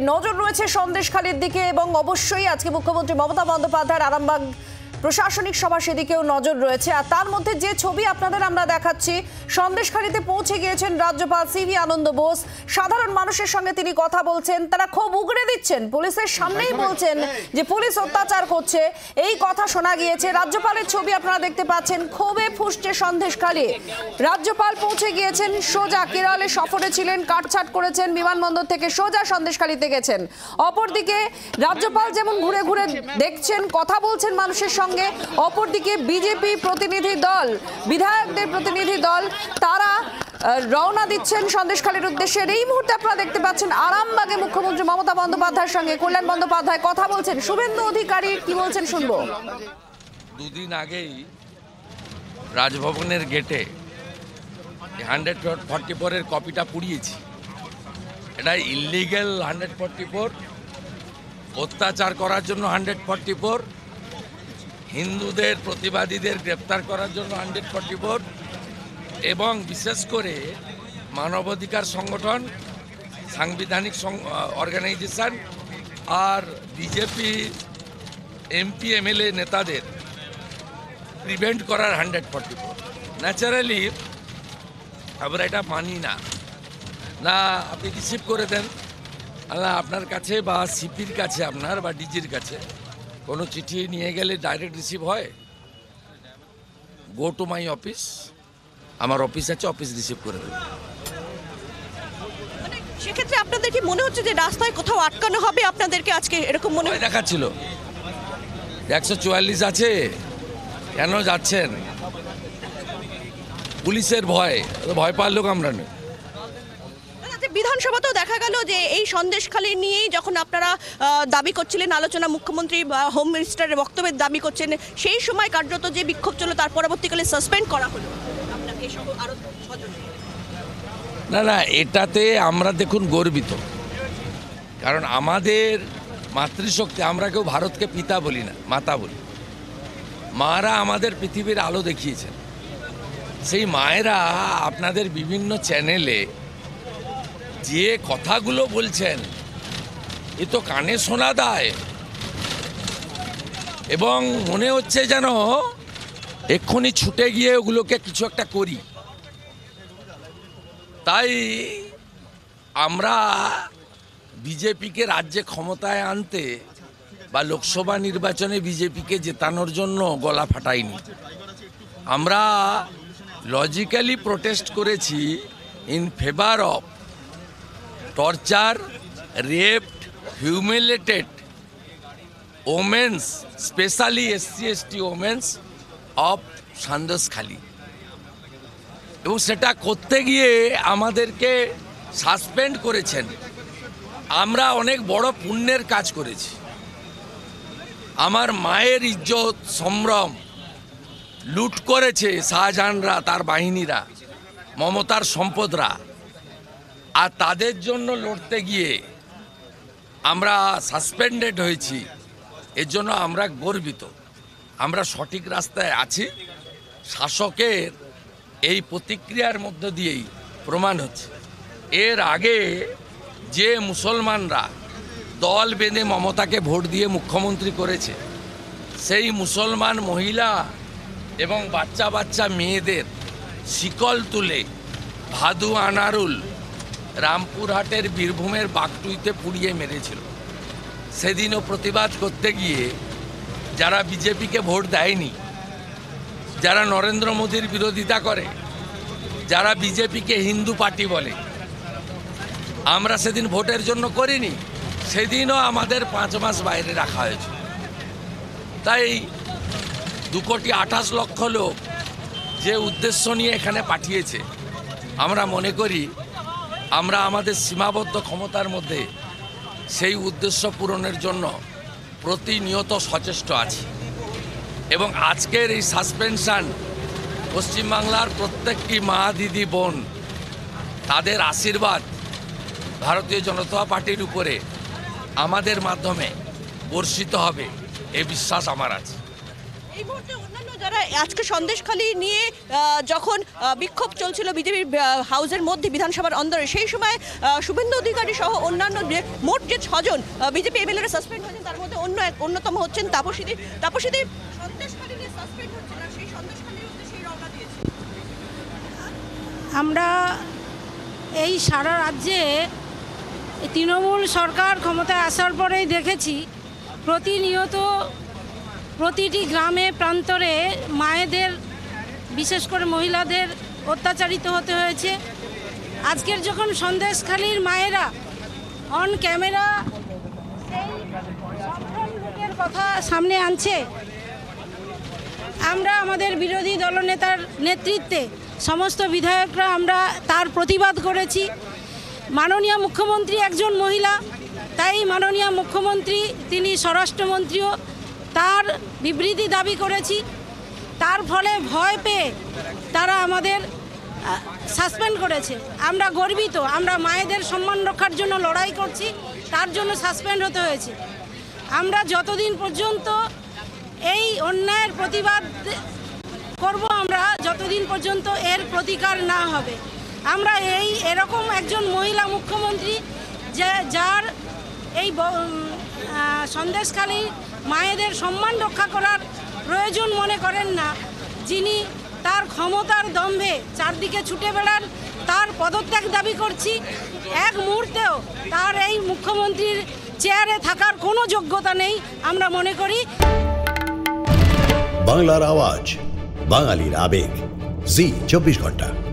নজর রয়েছে সন্দেশখালীর দিকে এবং অবশ্যই আজকে মুখ্যমন্ত্রী মমতা বন্দ্যোপাধ্যায়ের আরামবাগ প্রশাসনিক সভা সেদিকেও নজর রয়েছে। আর তার মধ্যে যে ছবি আপনাদের আমরা দেখাচ্ছি, সন্দেশখালীতে পৌঁছে গিয়েছেন রাজ্যপাল সিভি আনন্দ বোস। সাধারণ মানুষের সঙ্গে তিনি কথা বলছেন, তারা ক্ষোভ উগড়ে দিচ্ছেন, পুলিশের সামনেই বলছেন যে পুলিশ অত্যাচার করছে, এই কথা শোনা গিয়েছে। রাজ্যপালের ছবি আপনারা দেখতে পাচ্ছেন, ক্ষোভে ফুঁসছে সন্দেশখালী। রাজ্যপাল পৌঁছে গিয়েছেন, সোজা কেরলে সফরে ছিলেন, কাটছাট করেছেন, বিমানবন্দর থেকে সোজা সন্দেশখালীতে গেছেন। অপরদিকে রাজ্যপাল যেমন ঘুরে ঘুরে দেখছেন, কথা বলছেন মানুষের সঙ্গে, অপরদিকে বিজেপি প্রতিনিধি দল, বিধায়কদের প্রতিনিধি দল, তারা রওনা দিচ্ছেন সন্দেশখালীর উদ্দেশ্যে। এই মুহূর্তে আপনারা দেখতে পাচ্ছেন আরামবাগে মুখ্যমন্ত্রী মমতা বন্দ্যোপাধ্যায়ের সঙ্গে কল্যাণ বন্দ্যোপাধ্যায় কথা বলছেন। শুভেন্দু অধিকারী কি বলছেন শুনবো। দুদিন আগেই রাজভবনের গেটে 144-এর কপিটা পুড়িয়েছি। এটা ইলিগ্যাল 144, অত্যাচার করার জন্য 144, হিন্দুদের প্রতিবাদীদের গ্রেপ্তার করার জন্য 144, এবং বিশেষ করে মানবাধিকার সংগঠন, সাংবিধানিক অর্গানাইজেশন আর বিজেপি এমপি এমএলএ নেতাদের প্রিভেন্ট করার 144। ন্যাচারালি আমরা এটা মানি না। না আপনি রিসিভ করে দেন, না আপনার কাছে বা সিপির কাছে আপনার বা ডিজির কাছে কোনো চিঠি নিয়ে গেলে ডাইরেক্ট রিসিভ হয়? গো টু মাই অফিস, আমার অফিস আছে, অফিস রিসিভ করে দেবে। সেক্ষেত্রে আপনাদের কি মনে হচ্ছে যে রাস্তায় কোথাও আটকানো হবে আপনাদেরকে আজকে, এরকম মনে হয়? দেখাচ্ছিল 144 আছে, কেন যাচ্ছেন? পুলিশের ভয়, ভয় পাওয়ার লোক আমরা নেই। বিধানসভাতেও দেখা গেল যে এই সন্দেশখালী নিয়েই যখন আপনারা দাবি করছিলেন আলোচনা, মুখ্যমন্ত্রী বা হোম মিনিস্টারের বক্তব্যের দাবি করছেন, সেই সময় কার্যত যে বিক্ষোভ ছিল তার পরবর্তীকালে সাসপেন্ড করা হলো আপনাকে সহ আরো 6 জন। না এটাতে আমরা দেখুন গর্বিত, কারণ আমাদের মাতৃশক্তি, আমরা কেউ ভারতকে পিতা বলি না, মাতা বলি। মারা আমাদের পৃথিবীর আলো দেখিয়েছেন। সেই মায়েরা আপনাদের বিভিন্ন চ্যানেলে যে কথাগুলো বলছেন, এ তো কানে শোনা দেয় এবং মনে হচ্ছে যেন এক্ষুনি ছুটে গিয়ে ওগুলোকে কিছু একটা করি। তাই আমরা বিজেপিকে রাজ্যে ক্ষমতায় আনতে বা লোকসভা নির্বাচনে বিজেপিকে জেতানোর জন্য গলা ফাটাইনি। আমরা লজিক্যালি প্রোটেস্ট করেছি in favour of torture, raped, humiliated women, especially SC/ST women of Sandeshkhali, এবং সেটা করতে গিয়ে আমাদেরকে সাসপেন্ড করেছেন। আমরা অনেক বড় পুণ্যের কাজ করেছি। আমার মায়ের ইজ্জত সম্ভ্রম লুট করেছে শাহজাহানরা, তার বাহিনীরা, মমতার সম্পদরা, আর তাদের জন্য লড়তে গিয়ে আমরা সাসপেন্ডেড হয়েছি। এর জন্য আমরা গর্বিত। আমরা সঠিক রাস্তায় আছি। শাসকের এই প্রতিক্রিয়ার মধ্য দিয়েই প্রমাণ হচ্ছে। এর আগে যে মুসলমানরা দল বেঁধে মমতাকে ভোট দিয়ে মুখ্যমন্ত্রী করেছে, সেই মুসলমান মহিলা এবং বাচ্চা বাচ্চা মেয়েদের শিকল তুলে ভাদু আনারুল রামপুরহাটের বীরভূমের বাগটুইতে পুড়িয়ে মেরেছিল। সেদিনও প্রতিবাদ করতে গিয়ে যারা বিজেপিকে ভোট দেয়নি, যারা নরেন্দ্র মোদীর বিরোধিতা করে, যারা বিজেপিকে হিন্দু পার্টি বলে, আমরা সেদিন ভোটের জন্য করিনি। সেদিনও আমাদের 5 মাস বাইরে রাখা হয়েছে। তাই 2,28,00,000 লোক যে উদ্দেশ্য নিয়ে এখানে পাঠিয়েছে, আমরা মনে করি আমরা আমাদের সীমাবদ্ধ ক্ষমতার মধ্যে সেই উদ্দেশ্য পূরণের জন্য প্রতিনিয়ত সচেষ্ট আছি। এবং আজকের এই সাসপেনশন পশ্চিমবাংলার প্রত্যেকটি মা, দিদি, বোন, তাদের আশীর্বাদ ভারতীয় জনতা পার্টির উপরে আমাদের মাধ্যমে বর্ষিত হবে, এই বিশ্বাস আমার আছে। এই মুহূর্তে অন্যান্য আপনারা আজকে সন্দেশখালী নিয়ে যখন বিক্ষোভ চলছিল বিজেপির হাউসের মধ্যে বিধানসভার অন্দরে, সেই সময় শুভেন্দু অধিকারী সহ অন্যান্য মোট যে 6 জন বিজেপি এমএলএরা সাসপেন্ড হয়েছেন, তার মধ্যে অন্যতম হচ্ছেন তাপসীদি। সন্দেশখালী নিয়ে সাসপেন্ড হচ্ছে না, সেই সন্দেশখালীর উদ্দেশ্যে রওনা দিয়েছে। আমরা এই সারা রাজ্যে তৃণমূল সরকার ক্ষমতায় আসার পরেই দেখেছি প্রতিনিয়ত প্রতিটি গ্রামে প্রান্তরে মায়েদের, বিশেষ করে মহিলাদের অত্যাচারিত হতে হয়েছে। আজকের যখন সন্দেশখালীর মায়েরা অন ক্যামেরা সেই সংখ্যালঘুদের কথা সামনে আনছে, আমরা আমাদের বিরোধী দলনেতার নেতৃত্বে সমস্ত বিধায়করা আমরা তার প্রতিবাদ করেছি। মাননীয় মুখ্যমন্ত্রী একজন মহিলা, তাই মাননীয় মুখ্যমন্ত্রী তিনি স্বরাষ্ট্রমন্ত্রীও, তার বিবৃতি দাবি করেছি। তার ফলে ভয় পেয়ে তারা আমাদের সাসপেন্ড করেছে। আমরা গর্বিত, আমরা মায়েদের সম্মান রক্ষার জন্য লড়াই করছি, তার জন্য সাসপেন্ড হতে হয়েছে। আমরা যতদিন পর্যন্ত এই অন্যায়ের প্রতিবাদ করব, আমরা যতদিন পর্যন্ত এর প্রতিকার না হবে। আমরা এরকম একজন মহিলা মুখ্যমন্ত্রী যার এই সন্দেশখালী মায়েদের সম্মান রক্ষা করার প্রয়োজন মনে করেন না, যিনি তার ক্ষমতার দম্ভে চারদিকে ছুটে বেড়ান, তার পদত্যাগ দাবি করছি। এক মুহূর্তেও তার এই মুখ্যমন্ত্রীর চেয়ারে থাকার কোনো যোগ্যতা নেই আমরা মনে করি। বাংলার আওয়াজ, বাঙালির আবেগ, জি 24 ঘন্টা।